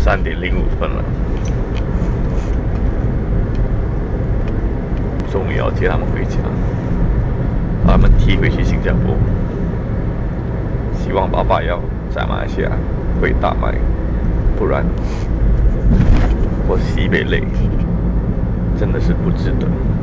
3:05了，终于要接他们回家，把他们踢回去新加坡。希望爸爸要在马来西亚会大卖，不然我西北累，真的是不值得。